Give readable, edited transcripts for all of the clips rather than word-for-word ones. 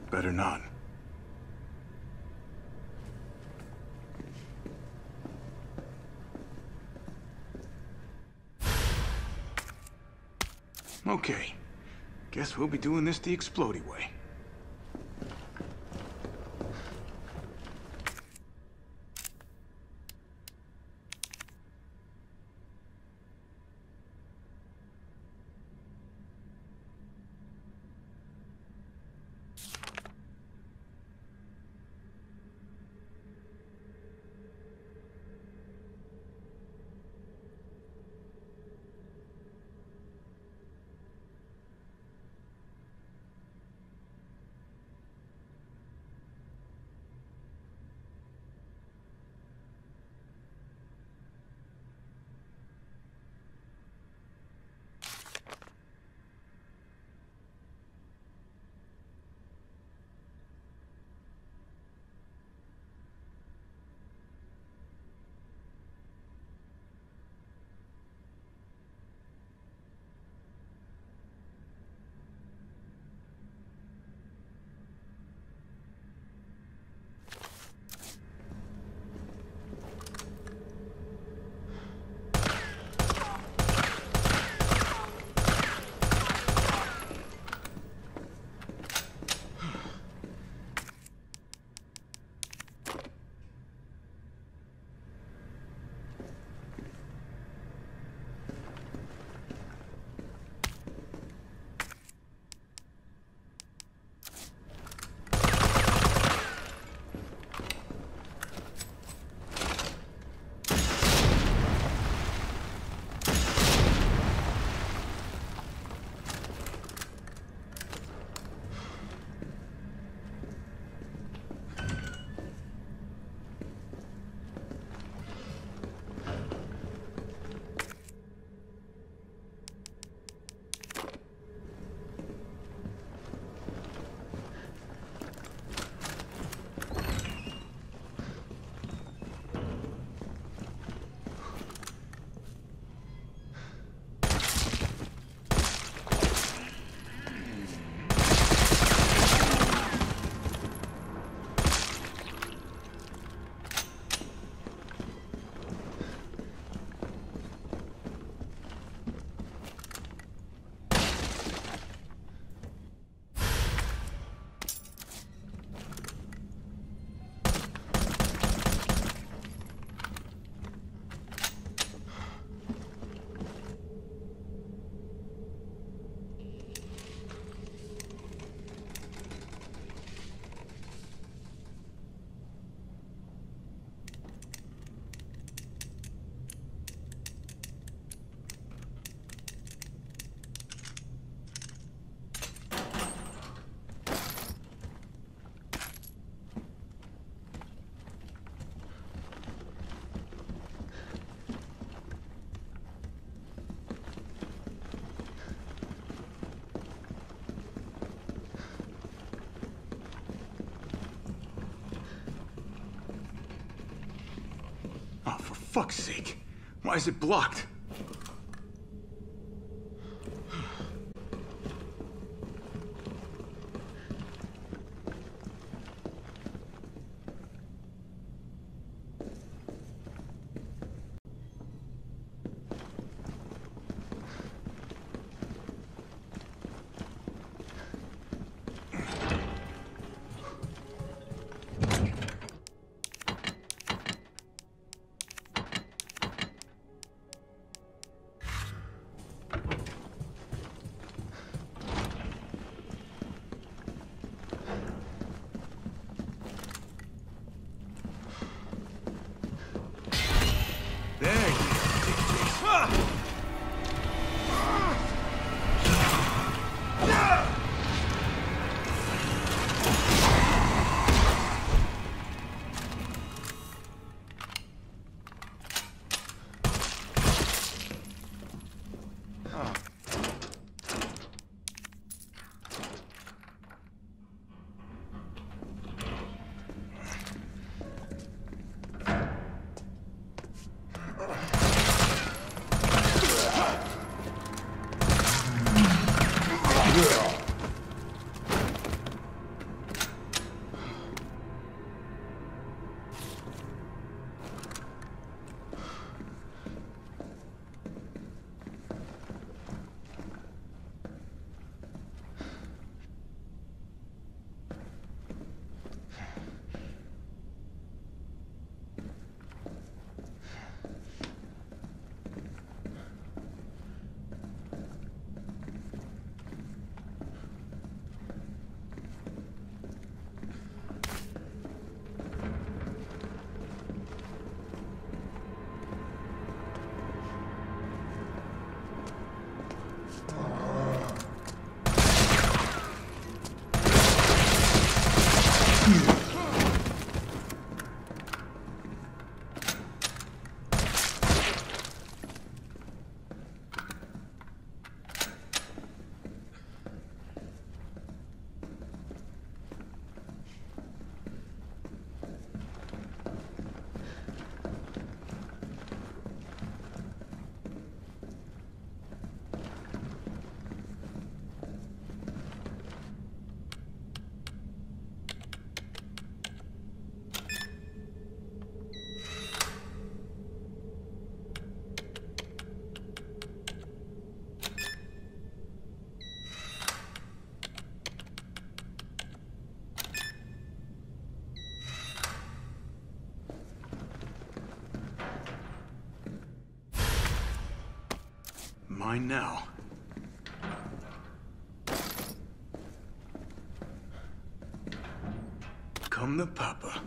Better not. Okay. Guess we'll be doing this the explodey way. Fuck's sake. Why is it blocked? Mine now. Come the papa.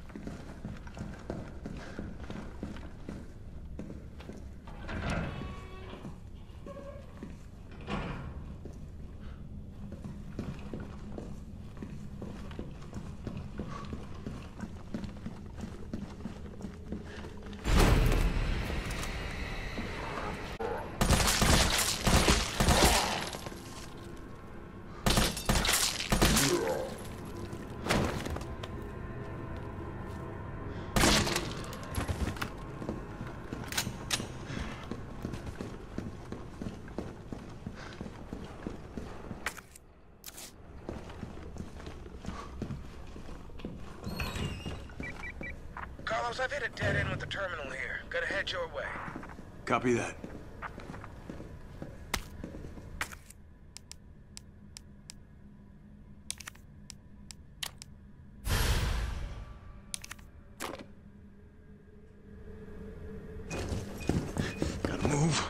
Carlos, I've hit a dead end with the terminal here. Gotta head your way. Copy that. Gotta move.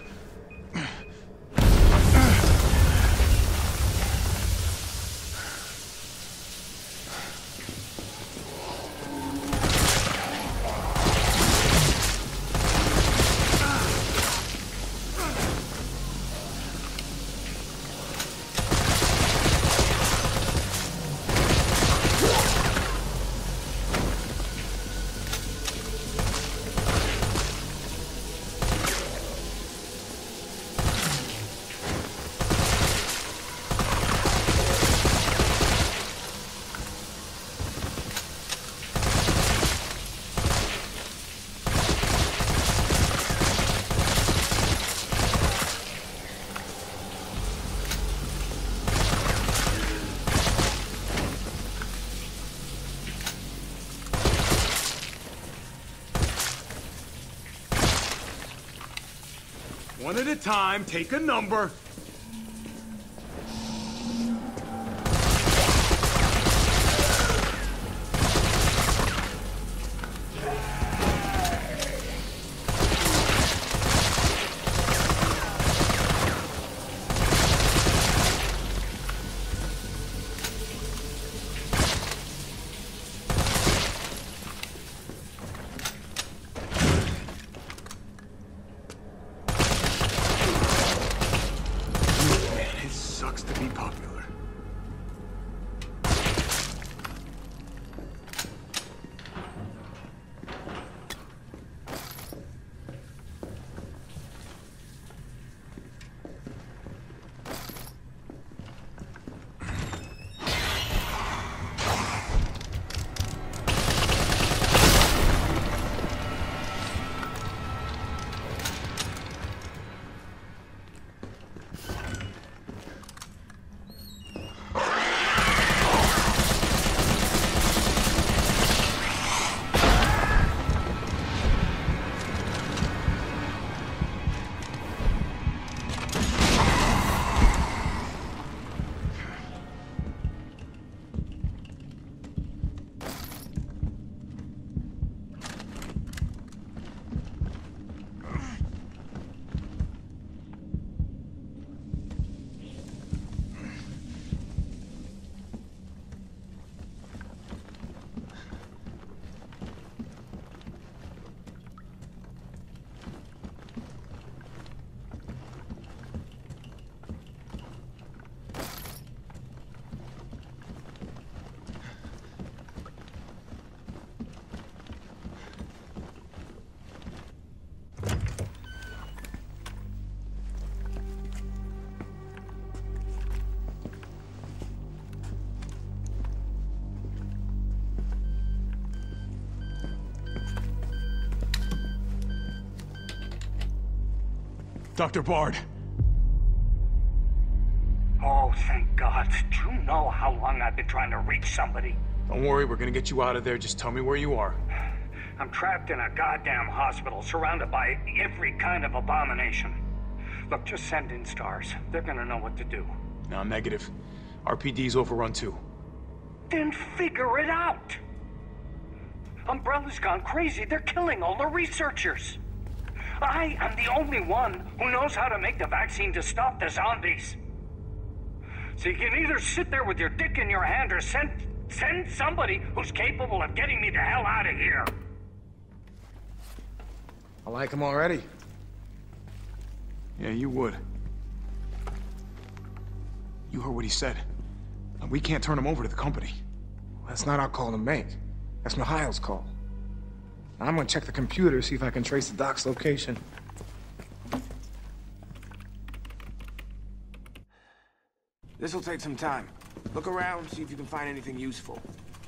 One at a time, take a number. Dr. Bard. Oh, thank God. Do you know how long I've been trying to reach somebody? Don't worry, we're gonna get you out of there. Just tell me where you are. I'm trapped in a goddamn hospital, surrounded by every kind of abomination. Look, just send in stars. They're gonna know what to do. No, negative. RPD's overrun too. Then figure it out! Umbrella's gone crazy. They're killing all the researchers. I am the only one who knows how to make the vaccine to stop the zombies. So you can either sit there with your dick in your hand or send somebody who's capable of getting me the hell out of here. I like him already. Yeah, you would. You heard what he said. We can't turn him over to the company. That's not our call to make. That's Mikhail's call. I'm gonna check the computer, see if I can trace the doc's location. This'll take some time. Look around, see if you can find anything useful.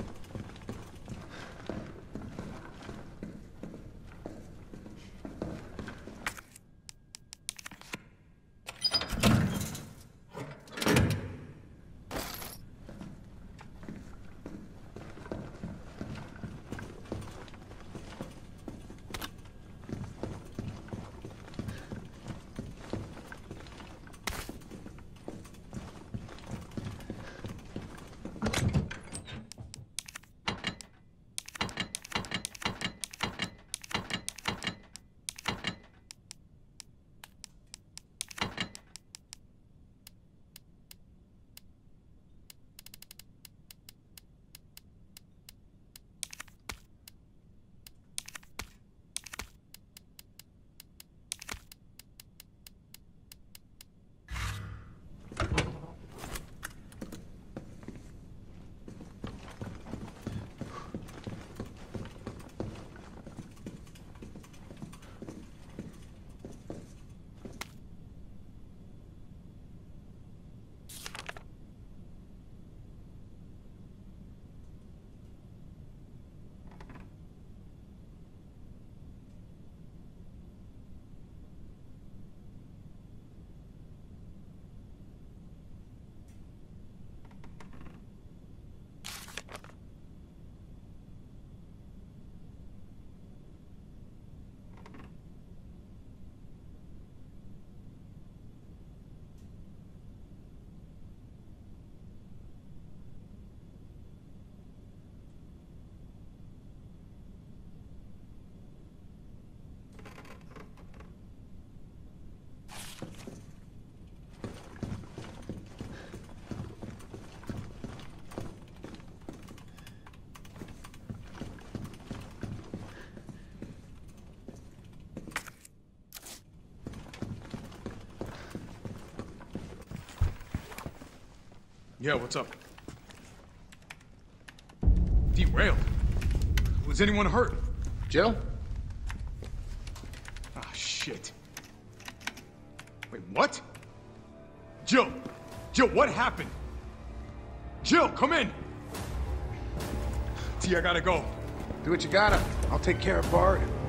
Yeah, what's up? Derailed. Was anyone hurt? Jill? Ah, shit. Wait, what? Jill! Jill, what happened? Jill, come in! T, I gotta go. Do what you gotta. I'll take care of Bart.